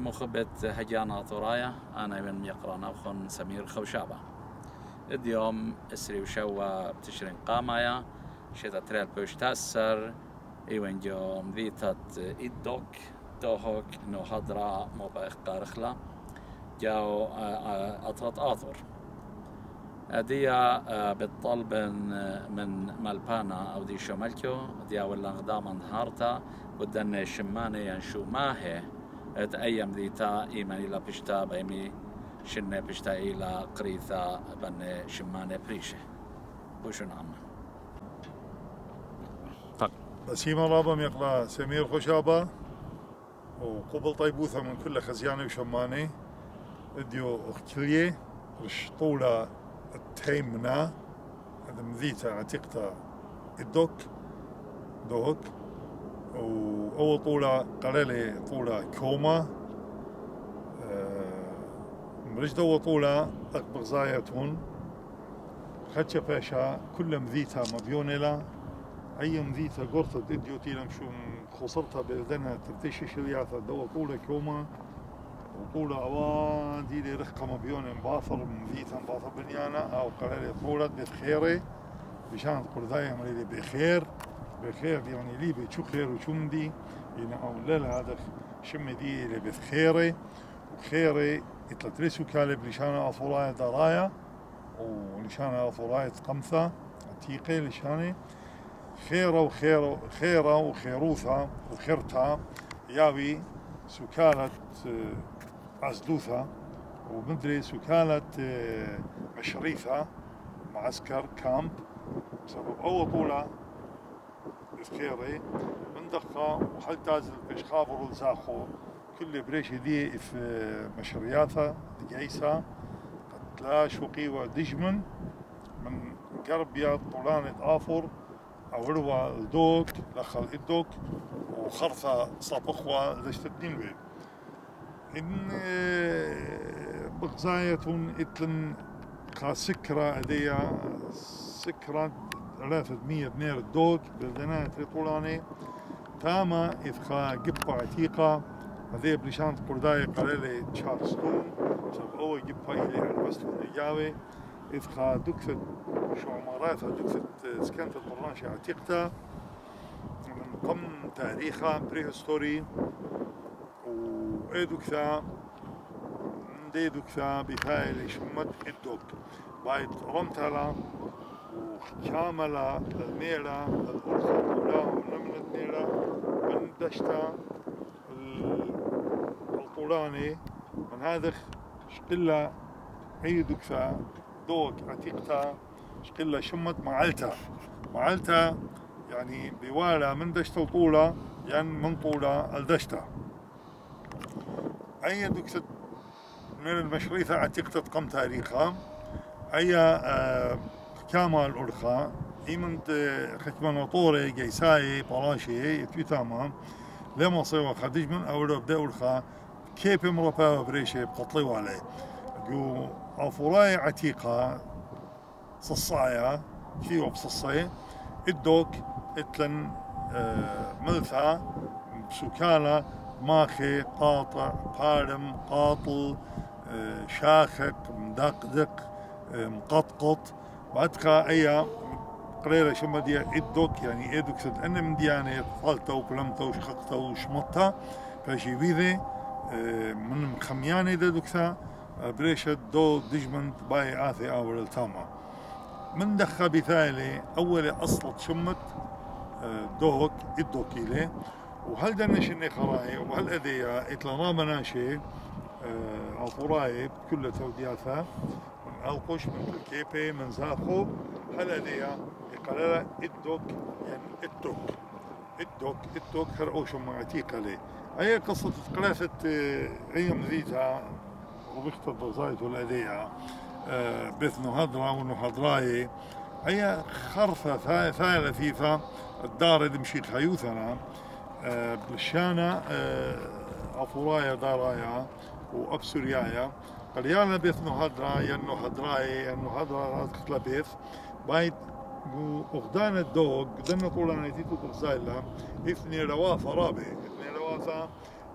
مخبة هجانا أطورايا أنا من يقرأ أخن سمير خوشابة. اليوم اسري وشوا بتشرين قامايا شتا تريال بوش تأسر إيوان جو مذيتات إدوك توهوك نو هدرا موبا قارخلا جاو أطرط آثر أديا بالطلب من مالبانا أو دي شمالكو ديا ولا غداما نهارتا ودن شماني ينشو ماهي ات أيام ذيتا إيماني لا بشتا بيمي شنة بشتا إلى قريثا بن شماني بريشة وشو نعم بسيما رابم يقرأ سمير خوشابة وقبل طيبوثة من كل خزياني وشماني اديو اختلية رش طولة التيمنا هذا مذيتا عتيقتا الدوك دوك وأول طولة قليلة طولة كوما مرجدة أول طولة أكبر زايتون خدشة باشا كل مذيتا مبيونيلا أي مذيتا قرطة إديوتي لمشو خسرتها بلدنها ترتيشي شلياتا دو طولة كوما وطولة أوان دي لي رخقة مبيونة مباثر مذيتا مباثر بنيانا أو قليلة طولة بخيري بشان تقول دايما لي بخير بخير يعني لي بشو خير وشو مدي يعني أو لا هذا شم دي اللي بخيري وخيري يتلترسو كالب لشانا أطورايا درايا ولشانا أطورايا قمثة عتيقة لشاني خيرة وخيروثة وخيرتا ياوي سكالة عزلوثة ومدري سكالة مشريثة معسكر كامب بسبب أول طولة بخيري من دقة وحل تازل بشخابر والزاخو كل بريش دي في مشرياثة دقيسة قتلا شوقي ودجمن من قرب يا طولانة آفر أولوا الدوك لخل الدوك وخرثة صابخوة لشت الدنوي إن بغزاية إتلن سكرة أدية سكرة 300 نير الدوك بلدنات طولاني تاما إذخا جبا عتيقة هذه بلشانت قرداي قليلة تشارستون بسبب أول جبا إلي عربستون إجاوي إذخا دكثت شو عماراتها دكثت سكنت الطرانشي عتيقتا من قم تاريخها بريهستوري وإيدوكثا ديدوكثا بفايل شمت الدوك بايد رمتلا وكاملة الميلة الأرخة طولاه ونمن الميلة من دشتا الطولاني من هذا شقلة عيدوكثا دوك عتيقتا شقلة شمت معلتا يعني بوالا من دشتا وطولة يعني من طولة الدشتا أي دوكثا من المشريثة عتيقتا قم تاريخها أي كامل الأرخاء إيمنت ختمان طوري جيساي براشي يتوتاما لما صيوا خديج من أول بدأ أرخاء كيف مرفا بريشة بتطليوا عليه جو أفوراي عتيقة صصايا كيو بصصي الدوك اتلن ملثا بسكالة ماخي قاطع قارم قاطل شاخق مدقدق مقطقط بعدها أي قريرة شما دي إدوك يعني إيدوك سد أنا من ديانة طالتا وكلمتا وشخقتا وشمطتا فاشي بيذي من مخمياني دادوكتا بريشة دو دجمنت باي آثي أول التاما من دخا بثالي أول أصلت شمت دوك إدوكيلي وهل دنشني خراي وهل أذية إطلانا مناشي أطوراي كل تودياتها من ألقش من الكيبي من زاخو هل أذية يقال الدوك يعني الدوك هرقوش معتيقة لي أي قصة قلافة أيام ذيتها وبيختار بزايت والأذية بثنو هدرا ونو هدراي أي خرفة ثايلة فيفا الدار اللي مشيت خيوثنا بالشانة أطورايا دارايا وأبسوريايا قليانا بيثنو هدرا ينو هدراي ينو هدرا راتك بيث بايد وغدان الدوق دنا طولنا تيتو بغزايلا اثني روافة رابع اثني روافة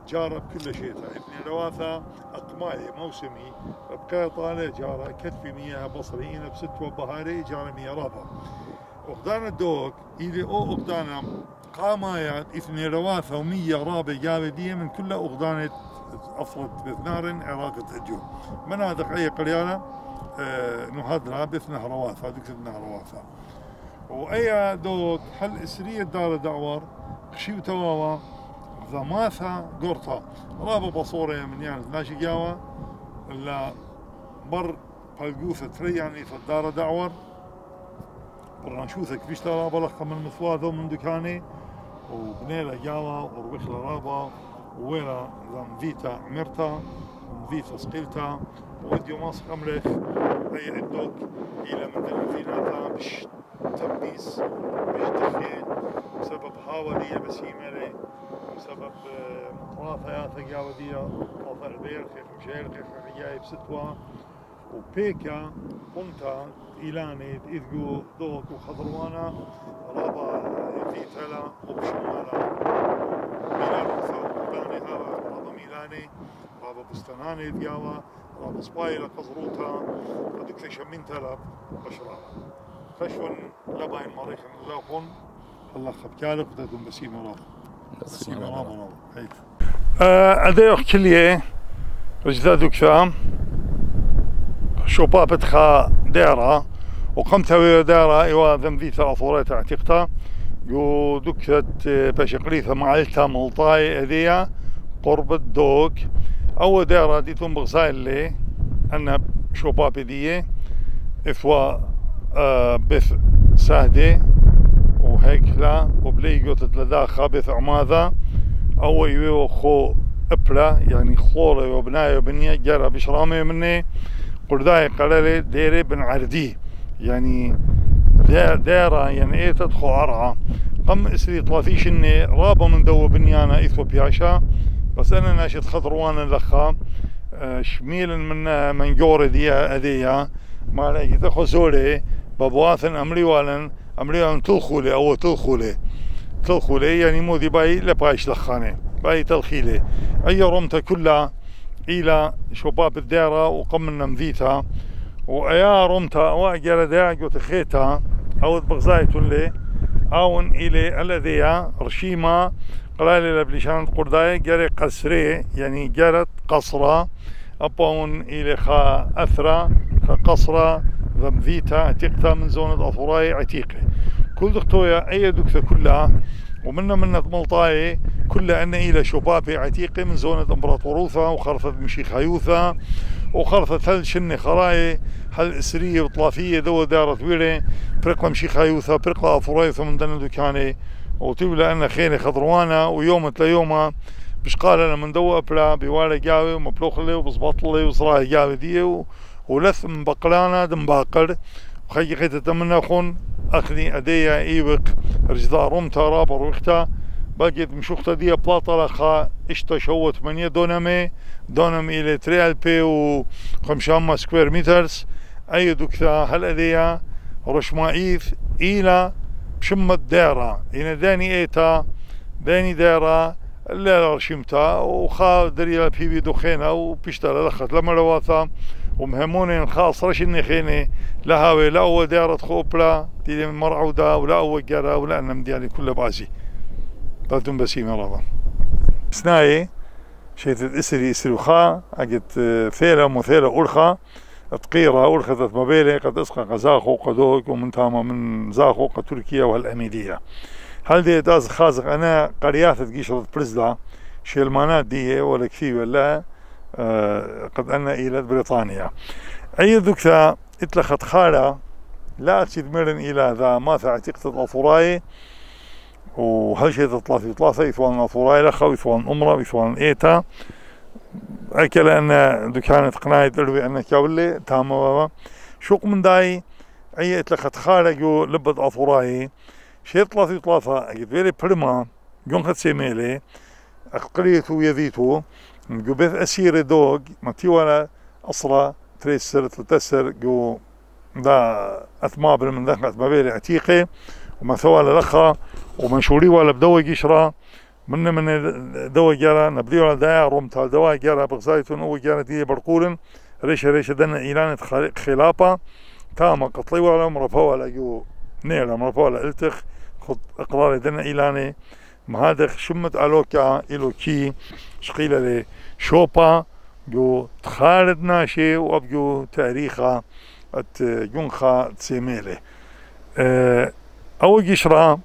جارة بكل شيء إثني رواثة أقماي موسمي بقى طالع جارة كتفي مياه بصريين بستوى بهاري جارة مياه رابع وقدان الدوق إلي أو أقدانا قامايات إثني رواثة ومية رابع جابدية من كل أقدانة أفرد بثنار عراقة أجو مناطق أي قريانة نهضرها بثنه رواثة ذكرنا رواثة وأي دوق هل إسرية دار دعوار خشيو تواوا ضماثة قرطة رابا بصورة من يعني ناشي جاوا إلا بر بالجوثة تريعني في الدار دعور برانشوثك فيش ترى بلخ من مثواذو من دكاني وبنيلا جاوا ورويخلا رابا وويلا ذم فيتا عمرتا وفيتا سقيلتا وديو ماسك أمريخ أي عدوك إلى من دلوثيناتا بش تبنيس بش دخين بسبب هاولية بسيمة بسبب رافيات جاودية رافع البير خير مشير خير حجاي بستوى وبيكا قمتا إيلاني إذجو دوك وخضروانا رابا فيتلا وبشمالا ميلان وثاني رابا ميلاني رابا بستناني دياوا رابا سبايلا قزروتا ودك شمين تلاب بشرا خشون لباين مريخ اللافون الله خبكالك وتدون بسيمة رابا أديوخ كليه رجدادوك فام شو بابتخا دارة وقمت ويا دارة إيوا ذنبيثا أطوريت اعتقتا يو دكت باشقريثا معلتا ملطاي أذية قرب الدوك أو دارة ديتون بغزايل لي أنا شو بابي ديه إثوا بث سهدي وهيك لا وبلي قلت لداخا بث عماذا أو يو خو أبلا يعني خوري وبناية وبنية جرى بشرامي مني قرداي قلالي ديري بن عردي يعني ديرة يعني ايه تدخل عرعة قم اسري طلافيش اني رابا من دو بنيانا اثوبياشا بس انا ناشد خضروان لخا شميل من جوري ديا اذيا ما لاقي تدخل زولي بابواثن امريوالن تلخولي او تلخولي يعني مودي باي لبايش لخاني باي تلخيلي اي رمته كلها إلى شباب الديرة وقمنا مذيتها وأيا رمتها وأجر داعج وتخيتها أو بغزايت اللي أون إلى الذي رشيمة قلالي لبلشان قرداي جري قصري يعني جرت قصرة أبون إلى خا أثرة خا قصرة ذمذيتها عتيقتها من زونة أثوراي عتيقة كل دكتويا أي دكتة كلها ومنا ملطاي كل أن إلى شبابي عتيقة من زونة إمبراطوروثا وخرثت مشيخايوثا وخرثت هل شن خراي هل إسرية وطلافية دو دارت ويري برقلا مشيخايوثا برقلا أفورايثا من دن دكاني وتبلا أن خيني خضروانا ويوم تلايوما بش قال أنا من دو أبلا بوالي جاوي ومبلوخلي وبصبطلي وصراحي جاوي دي ولث من بقلانا دم باقر وخي خيطة تمنى خون أخني أديا إيوك رجدا رمتا رابر وقتا بقيت مشوختا دي بلاطة لخا اشتا شوت 8 دونم إلى 3,500 سكوير مترز أي دكتا هل أديا رشمائيث إلى بشمة دارة إن داني إيتا داني دارة اللي رشمتا وخا دريا بيبي دخينا وبيشتغل لخت لما رواثا ومهمونين خاص رشني خيني لهاوي لا هو دارة خوبلا دي مرعودة ولا هو جرا ولا أنا مديالي كله بازي بدون بسيمة رابا سناي شيت إسري وخا أجت ثيرة مثيرة أرخا تقيرة أرخت مبيلي قد أسقى قزاخو قدوك ومن تاما من زاخو تركيا والأميدية هل دي داز خازق أنا قريات تقيشرت برزدا شيلمانات دي ولا كفي ولا قد أنا إلى بريطانيا أي ذكتا اتلخت خالة لا تدمرن إلى ذا ما تعتقد الأطوراي وهل شيء ثلاثة يثوان أطوراي لخا ويثوان أمرا ويثوان إيتا أكل أن دكانة قناية أروي أن كاولي تاما بابا شوق من داي أي اتلخت خالة جو لبد أطوراي شيء ثلاثة أجد فيري برما جون خد سيميلي أقليتو يذيتو جو بث أسيري دوغ ماتي ولا أصرا تريسر تلتسر جو دا أثمابر من ذاك أثمابيري عتيقي وما ثوال لخا ومنشوري ولا بدوي قشرة من دوا جرا نبديو على دايا رومتا دوا جرا بغزايتون أو جرا دي برقولن ريش دنا إيلان خلافة تاما قطلي ولا مرفوع ولا جو نيلا مرفوع ولا التخ خط إقرار دنا إيلاني مهادخ شمت ألوكا إلوكي شقيلة لي شوبا جو تخالد ناشي وأبجو تاريخا جونخا تسيميلي أو جشرا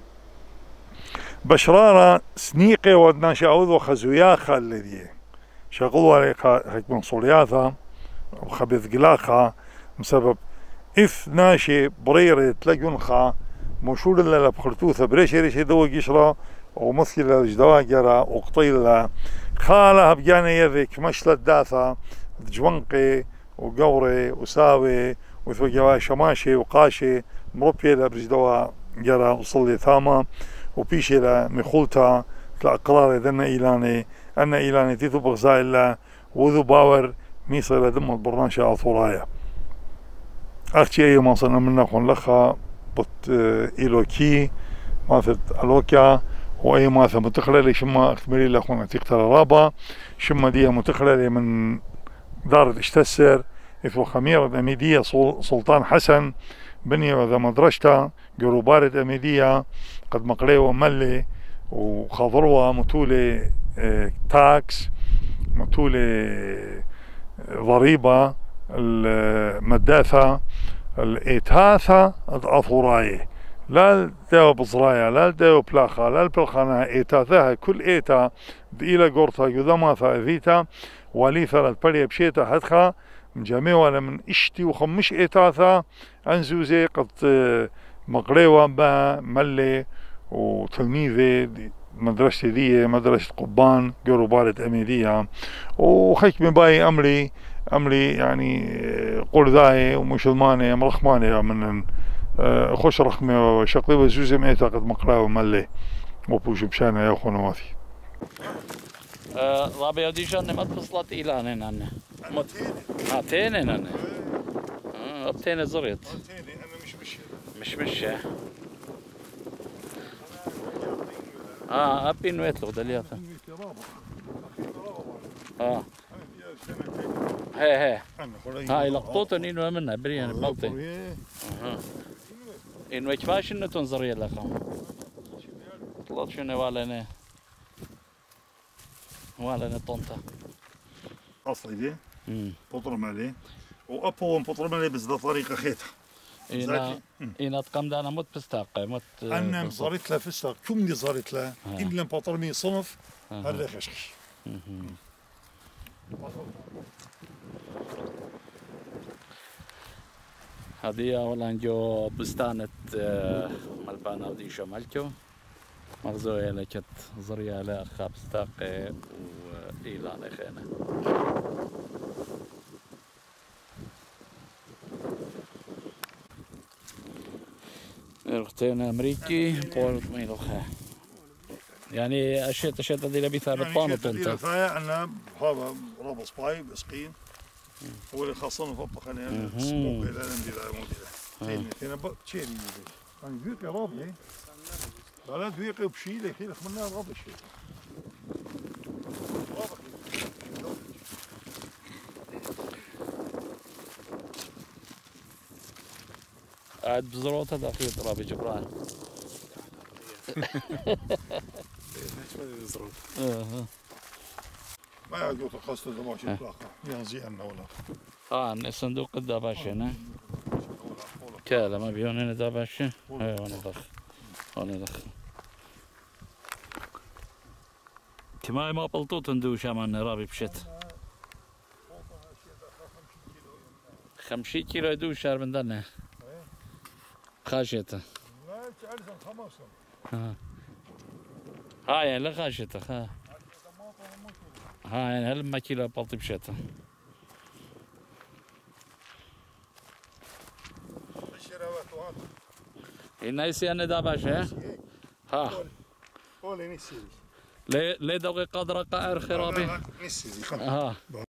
بشرارة سنيقي ودناشي أوذو خزوياخا الذي شغلوا عليك هيك من صولياثا وخبث قلاخا بسبب إف ناشي بريري تلاقونخا مشول اللي بخرتوثة بريشي دو جشرا ومثل الجدواجرة وقطيلة خالها بجانا يذك مشلت داثا جوانقي وقوري وساوي وثوجوا شماشي وقاشي مربي لبرجدوا جرا وصلي ثاما وبيشي لمخولتا تلاقرار ذنا إيلاني أن إيلاني تيثو بغزاء الله وذو باور ميصر لدم البرناشة أثورايا أختي أي ما صنع منا خون لخا بط إيلوكي ماثت ألوكا وأي ماثة متخلة شما اختمري لخون تيقتل رابا شما دي متخلة من دار الاشتسر إثو خميرة أميدية سلطان حسن بني وذا مدرشتا جروبارة أميدية قد مقلي وملي وخضروة متولي تاكس متولي ضريبة المداثة الإيتاثة أثوراي لا الداو بزرايا لا الداو بلاخا لا البلخانة إيتاثها كل إيتا بإلى قرطة يذماثا ذيتا وليثا البلية بشيتا هدخا جميع ولا من اشتي وخمش إيتاثا أنزوزي قد مقريوة با ملي وتلميذي مدرستي دي مدرسة قبان جروبارة أميدية وخيك من باي أمري يعني قول ذاي ومسلماني مرخماني من خوش رقمي وشقلي وزوزي ميتا قد مقراوة ملي وبوش بشانا يا أخونا ماثي رابي وديشان ما تصلت إلى أنا تين أنا أبتين زريت أنا مش أبي نويت له دلياتا هي هاي لقطوت إنه منها بريان بلطي إنه كفاش إنه تنظري لك طلعت شنو ولا طنطا أصلي دي بطرم عليه وأبوهم بطرم عليه بس ده طريقة خيتها إنا تقام دانا مت بستاقة مت أنا صارت له فستق كم دي صارت له إن لم بطرمي صنف هذا خشخش هذه أولا جو بستانة ملبانة ودي شو ملكو مغزوية لكت زرية لا خاب ستاقة وإيلان خينا رختين أمريكي طول ميلوخها يعني أشياء هذه لبي ثابت طانو طنطا فيا أنا هذا رابص باي بسقين هو اللي خاصة فوق خلينا سموك إلى عندي لا مودي هنا بتشيل يعني بيك يا رابي لا بيك بشيله خير خمنا رابي شيء قاعد بزروطه داخل رابي جبران ما يعجبك خاصة إذا ما شفت لاقة ينزي عنا ولا الصندوق الداباشة هنا كالا ما بيون هنا داباشة وانا ضخ كماي ما بلطوط ندوش امان رابي بشت 50 كيلو يدوش شهر من دنا خاشيته لا تعرف خمسة هاي لا خاشيته يعني هل ما كيلو بلطي بشته النايسي أنا داباشة ها قولي نسيري ليه دوقي قدر قائر خرابي نسيري